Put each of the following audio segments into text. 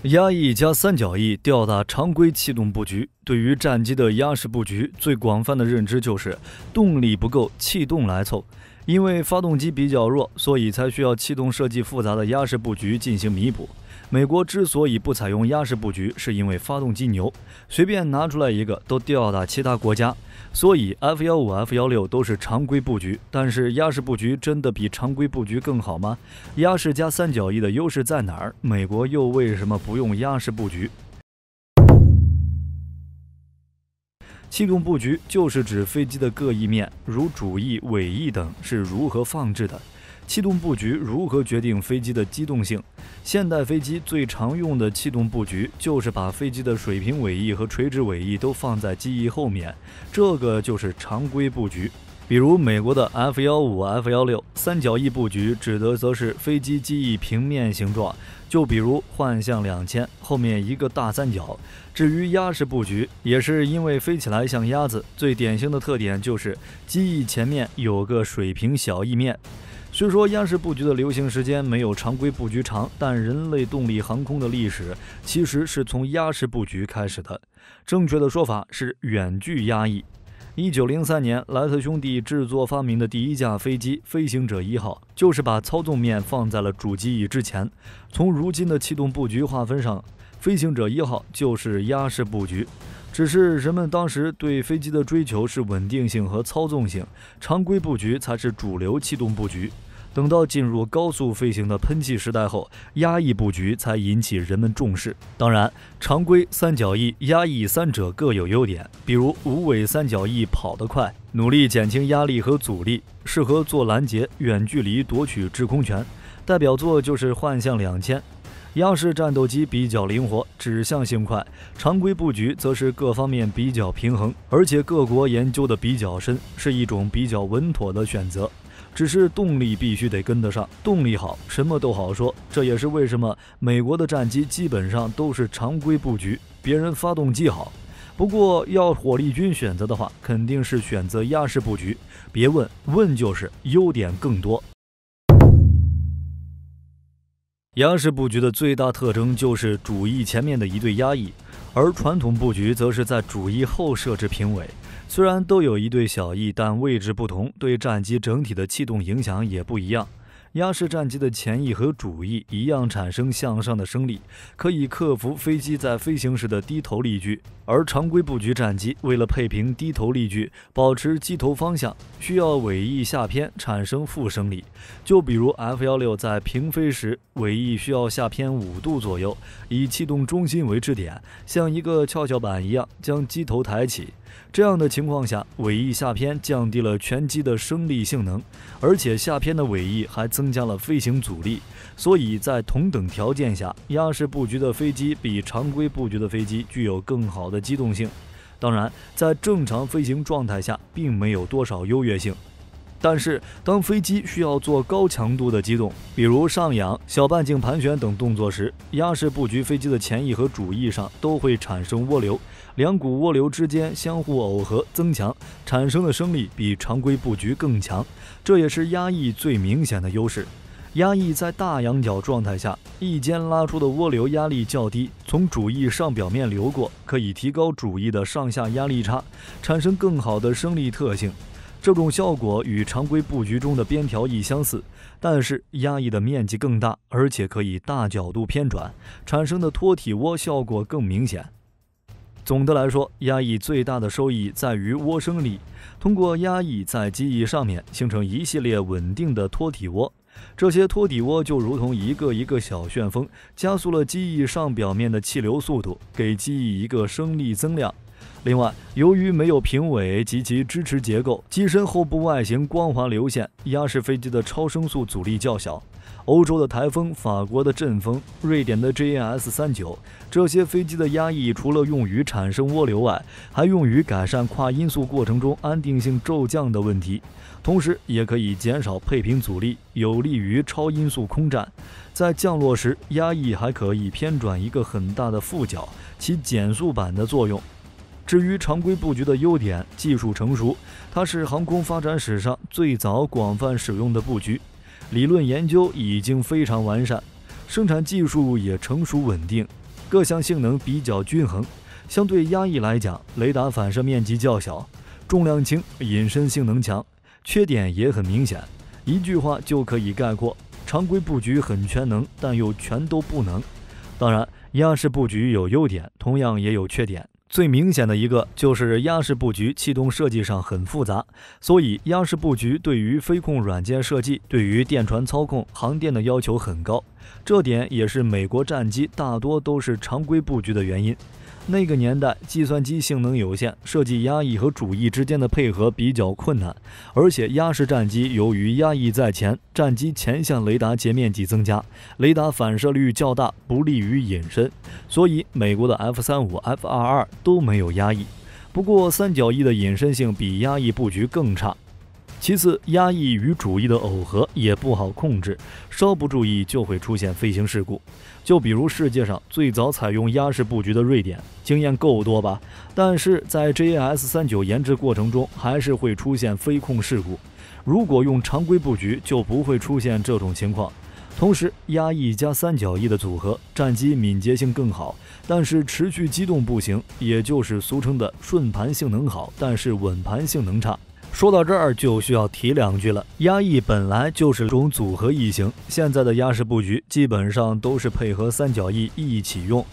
压翼加三角翼吊打常规气动布局。对于战机的压式布局，最广泛的认知就是动力不够，气动来凑。因为发动机比较弱，所以才需要气动设计复杂的压式布局进行弥补。美国之所以不采用压式布局，是因为发动机牛，随便拿出来一个都吊打其他国家。所以 F-15、F-16都是常规布局，但是压式布局真的比常规布局更好吗？压式加三角翼的优势在哪儿？美国又为什么不用压式布局？气动布局就是指飞机的各翼面，如主翼、尾翼等是如何放置的。气动布局如何决定飞机的机动性？现代飞机最常用的气动布局就是把飞机的水平尾翼和垂直尾翼都放在机翼后面，这个就是常规布局。比如美国的 F-15、F-16，三角翼布局指的则是飞机机翼平面形状，就比如幻象2000后面一个大三角。至于鸭式布局，也是因为飞起来像鸭子，最典型的特点就是机翼前面有个水平小翼面。虽说鸭式布局的流行时间没有常规布局长，但人类动力航空的历史其实是从鸭式布局开始的。正确的说法是远距压翼。1903年，莱特兄弟制作发明的第一架飞机飞行者1号，就是把操纵面放在了主机翼之前。从如今的气动布局划分上，飞行者1号就是鸭式布局。只是人们当时对飞机的追求是稳定性和操纵性，常规布局才是主流气动布局。等到进入高速飞行的喷气时代后，压翼布局才引起人们重视。当然，常规、三角翼、压翼三者各有优点，比如无尾三角翼跑得快，努力减轻压力和阻力，适合做拦截、远距离夺取制空权。代表作就是幻象2000。压式战斗机比较灵活，指向性快，常规布局则是各方面比较平衡，而且各国研究的比较深，是一种比较稳妥的选择。只是动力必须得跟得上，动力好什么都好说。这也是为什么美国的战机基本上都是常规布局，别人发动机好。不过要火力军选择的话，肯定是选择压式布局。别问，问就是优点更多。压式布局的最大特征就是主翼前面的一对压翼，而传统布局则是在主翼后设置平尾。虽然都有一对小翼，但位置不同，对战机整体的气动影响也不一样。压式战机的前翼和主翼一样产生向上的升力，可以克服飞机在飞行时的低头力矩，而常规布局战机为了配平低头力矩，保持机头方向，需要尾翼下偏产生负升力。就比如 F-16在平飞时，尾翼需要下偏5度左右，以气动中心为支点，像一个跷跷板一样将机头抬起。这样的情况下，尾翼下偏降低了全机的升力性能，而且下偏的尾翼还增加了飞行阻力，所以在同等条件下，压式布局的飞机比常规布局的飞机具有更好的机动性。当然，在正常飞行状态下，并没有多少优越性。但是当飞机需要做高强度的机动，比如上仰、小半径盘旋等动作时，压式布局飞机的前翼和主翼上都会产生涡流，两股涡流之间相互耦合增强，产生的升力比常规布局更强，这也是压翼最明显的优势。压翼在大仰角状态下，翼间拉出的涡流压力较低，从主翼上表面流过，可以提高主翼的上下压力差，产生更好的升力特性。这种效果与常规布局中的边条翼相似，但是压翼的面积更大，而且可以大角度偏转，产生的托体涡效果更明显。总的来说，压翼最大的收益在于涡升力，通过压翼在机翼上面形成一系列稳定的托体涡，这些托体涡就如同一个一个小旋风，加速了机翼上表面的气流速度，给机翼一个升力增量。另外，由于没有平尾及其支持结构，机身后部外形光滑流线，压式飞机的超声速阻力较小。欧洲的台风、法国的阵风、瑞典的 JAS-39，这些飞机的压翼除了用于产生涡流外，还用于改善跨音速过程中安定性骤降的问题，同时也可以减少配平阻力，有利于超音速空战。在降落时，压翼还可以偏转一个很大的副角，起减速板的作用。至于常规布局的优点，技术成熟，它是航空发展史上最早广泛使用的布局，理论研究已经非常完善，生产技术也成熟稳定。 各项性能比较均衡。相对压抑来讲，雷达反射面积较小，重量轻，隐身性能强，缺点也很明显。一句话就可以概括：常规布局很全能，但又全都不能。当然，压式布局有优点，同样也有缺点。最明显的一个就是压式布局气动设计上很复杂，所以压式布局对于飞控软件设计、对于电传操控、航电的要求很高，这点也是美国战机大多都是常规布局的原因。那个年代计算机性能有限，设计压翼和主翼之间的配合比较困难，而且压式战机由于压翼在前，战机前向雷达截面积增加，雷达反射率较大，不利于隐身，所以美国的 F-35、F-22 都没有压翼。不过三角翼的隐身性比压翼布局更差。其次，压翼与主翼的耦合也不好控制，稍不注意就会出现飞行事故。就比如世界上最早采用压式布局的瑞典，经验够多吧？但是在 JAS-39研制过程中，还是会出现飞控事故。如果用常规布局，就不会出现这种情况。同时，压翼加三角翼的组合，战机敏捷性更好，但是持续机动不行，也就是俗称的顺盘性能好，但是稳盘性能差。说到这儿就需要提两句了，压翼本来就是种组合翼型，现在的压式布局基本上都是配合三角翼一起用。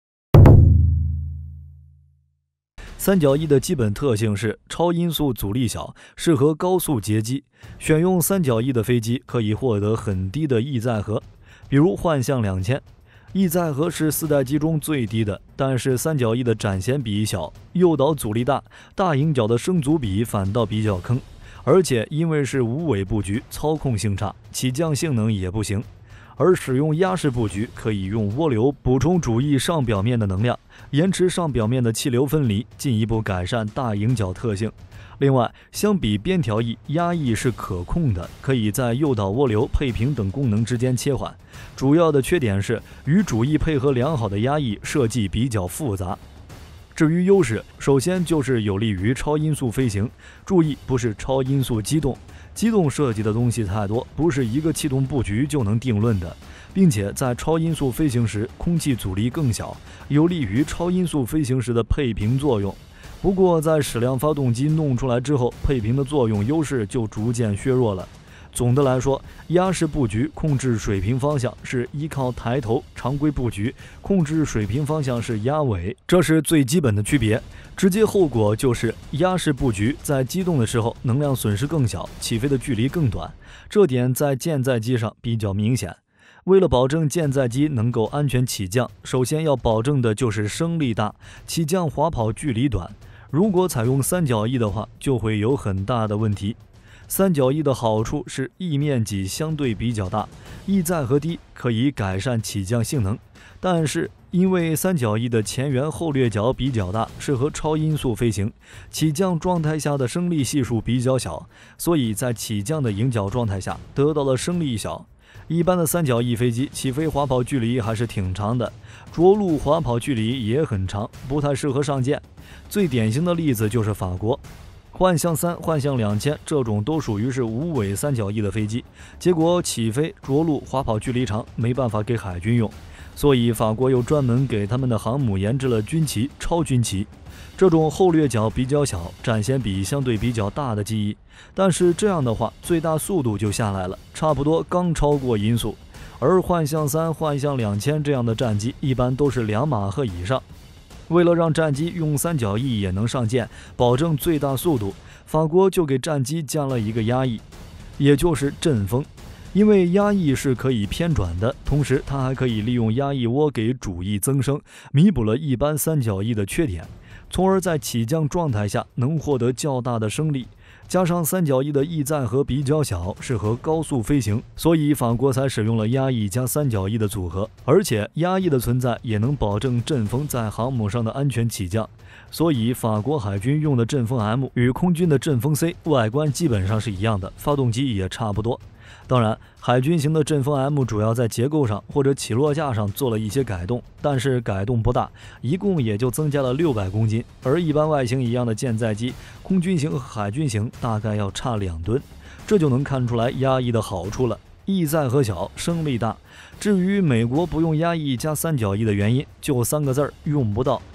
三角翼的基本特性是超音速阻力小，适合高速截击。选用三角翼的飞机可以获得很低的翼载荷，比如幻象2000。翼载荷是4代机中最低的，但是三角翼的展弦比小，诱导阻力大，大迎角的升阻比反倒比较坑，而且因为是无尾布局，操控性差，起降性能也不行。而使用压式布局，可以用涡流补充主翼上表面的能量，延迟上表面的气流分离，进一步改善大迎角特性。另外，相比边条翼，压翼是可控的，可以在诱导涡流、配平等功能之间切换。主要的缺点是与主翼配合良好的压翼设计比较复杂。至于优势，首先就是有利于超音速飞行，注意不是超音速机动。机动设计的东西太多，不是一个气动布局就能定论的，并且在超音速飞行时，空气阻力更小，有利于超音速飞行时的配平作用。不过在矢量发动机弄出来之后，配平的作用优势就逐渐削弱了。总的来说，压式布局控制水平方向是依靠抬头，常规布局控制水平方向是压尾，这是最基本的区别。直接后果就是压式布局在机动的时候能量损失更小，起飞的距离更短，这点在舰载机上比较明显。为了保证舰载机能够安全起降，首先要保证的就是升力大，起降滑跑距离短。如果采用三角翼的话，就会有很大的问题。三角翼的好处是翼面积相对比较大，翼载荷低，可以改善起降性能。但是因为三角翼的前缘后掠角比较大，适合超音速飞行，起降状态下的升力系数比较小，所以在起降的迎角状态下得到的升力小。一般的三角翼飞机起飞滑跑距离还是挺长的，着陆滑跑距离也很长，不太适合上舰。最典型的例子就是法国幻象3、幻象2000这种都属于是无尾三角翼的飞机，结果起飞、着陆、滑跑距离长，没办法给海军用，所以法国又专门给他们的航母研制了军旗、超军旗，这种后掠角比较小、展弦比相对比较大的机翼。但是这样的话，最大速度就下来了，差不多刚超过音速。而幻象3、幻象2000这样的战机一般都是2马赫以上。为了让战机用三角翼也能上舰，保证最大速度，法国就给战机加了一个压翼，也就是阵风。因为压翼是可以偏转的，同时它还可以利用压翼涡给主翼增升，弥补了一般三角翼的缺点，从而在起降状态下能获得较大的升力。加上三角翼的翼载荷比较小，适合高速飞行，所以法国才使用了压翼加三角翼的组合。而且压翼的存在也能保证阵风在航母上的安全起降，所以法国海军用的阵风 M 与空军的阵风 C 外观基本上是一样的，发动机也差不多。当然，海军型的阵风 M 主要在结构上或者起落架上做了一些改动，但是改动不大，一共也就增加了600公斤。而一般外形一样的舰载机，空军型和海军型大概要差2吨，这就能看出来压翼的好处了。 意在何小，声力大。至于美国不用压抑加三角翼的原因，就3个字儿：用不到。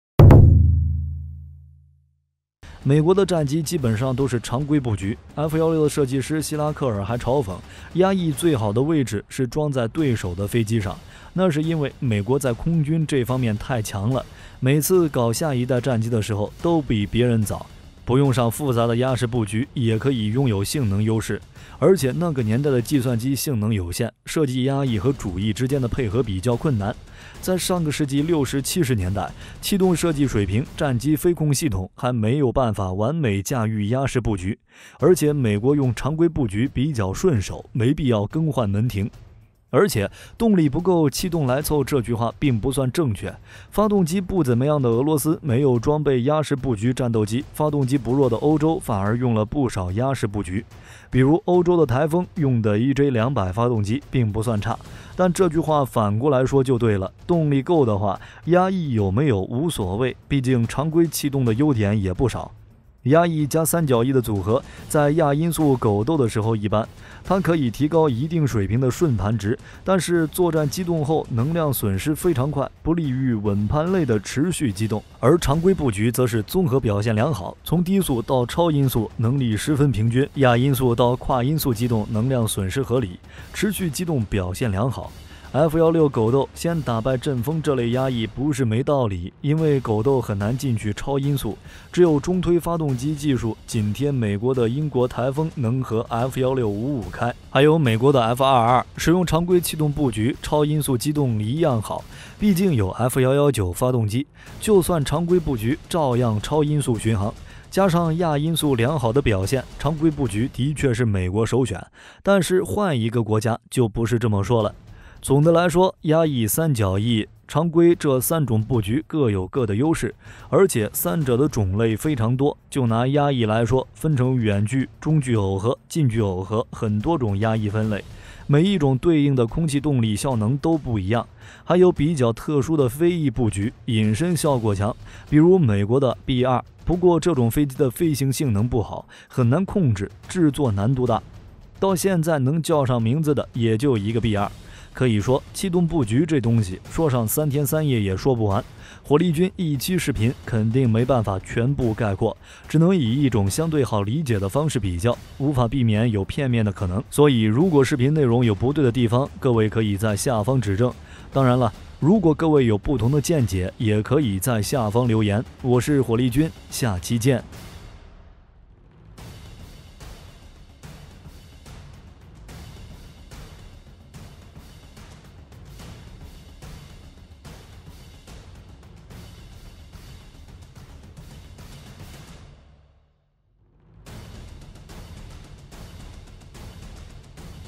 美国的战机基本上都是常规布局。F-16的设计师希拉克尔还嘲讽，压抑最好的位置是装在对手的飞机上，那是因为美国在空军这方面太强了，每次搞下一代战机的时候都比别人早。不用上复杂的压式布局，也可以拥有性能优势。而且那个年代的计算机性能有限，设计压翼和主翼之间的配合比较困难。在上个世纪60、70年代，气动设计水平，战机飞控系统还没有办法完美驾驭压式布局，而且美国用常规布局比较顺手，没必要更换门庭。而且动力不够，气动来凑这句话并不算正确。发动机不怎么样的俄罗斯没有装备压式布局战斗机，发动机不弱的欧洲反而用了不少压式布局。比如欧洲的台风用的 EJ200 发动机并不算差，但这句话反过来说就对了，动力够的话，压翼有没有无所谓，毕竟常规气动的优点也不少。压翼加三角翼的组合，在亚音速狗斗的时候一般，它可以提高一定水平的顺盘值，但是作战机动后能量损失非常快，不利于稳盘类的持续机动。而常规布局则是综合表现良好，从低速到超音速能力十分平均，亚音速到跨音速机动能量损失合理，持续机动表现良好。F-16狗斗先打败阵风这类压翼不是没道理，因为狗斗很难进去超音速，只有中推发动机技术紧贴美国的英国台风能和 F-1655开，还有美国的 F-22使用常规气动布局，超音速机动一样好，毕竟有 F-119发动机，就算常规布局照样超音速巡航。加上亚音速良好的表现，常规布局的确是美国首选，但是换一个国家就不是这么说了。总的来说，压翼、三角翼、常规这3种布局各有各的优势，而且三者的种类非常多。就拿压翼来说，分成远距、中距耦合、近距耦合很多种压翼分类，每一种对应的空气动力效能都不一样。还有比较特殊的飞翼布局，隐身效果强，比如美国的 B-2，不过这种飞机的飞行性能不好，很难控制，制作难度大。到现在能叫上名字的也就一个 B-2。可以说，气动布局这东西说上3天3夜也说不完。火力军一期视频肯定没办法全部概括，只能以一种相对好理解的方式比较，无法避免有片面的可能。所以，如果视频内容有不对的地方，各位可以在下方指正。当然了，如果各位有不同的见解，也可以在下方留言。我是火力军，下期见。